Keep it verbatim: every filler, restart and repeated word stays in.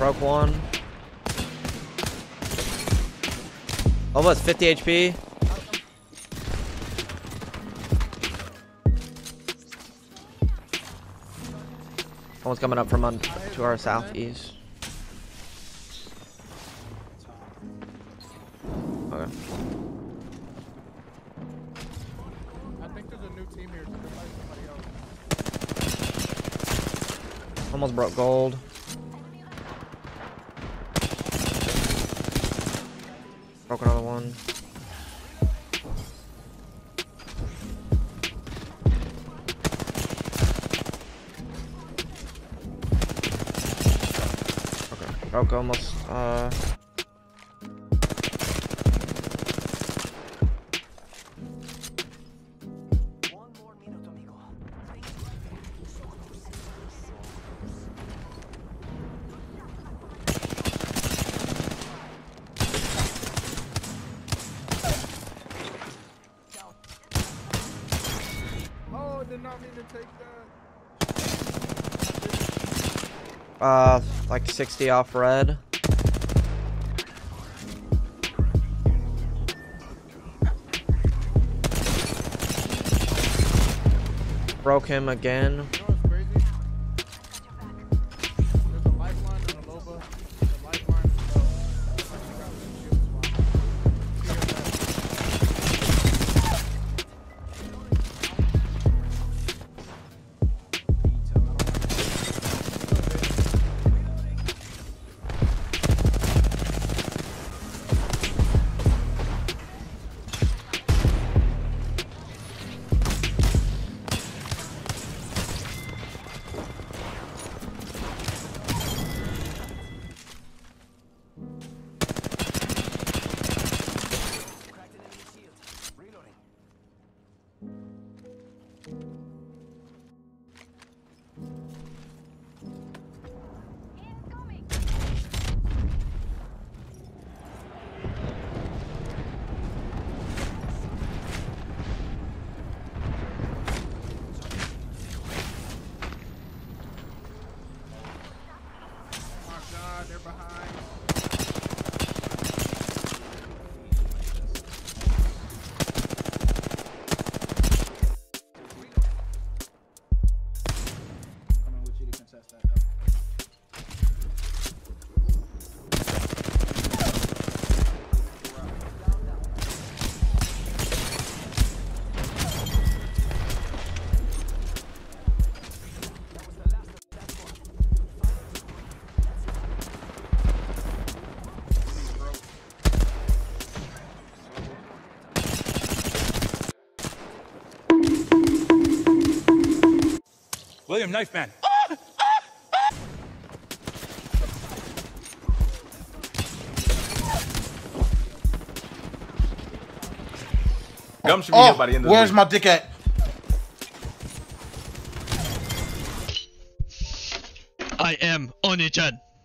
Broke one. Oh, it's fifty H P. Someone's coming up from un to our southeast. Okay. I think there's a new team here. There might be somebody else. Almost broke gold. Broke another one. Okay, broke almost. Uh. Did not mean to take that. Uh, like sixty off red. Broke him again. You know what's crazy? There's a lifeline and a Loba. The lifeline is low. They're behind. Coming with you to contest that though. William, knife man. Gum should be here by the end of the where's week. my dick at? I am Oni-chan.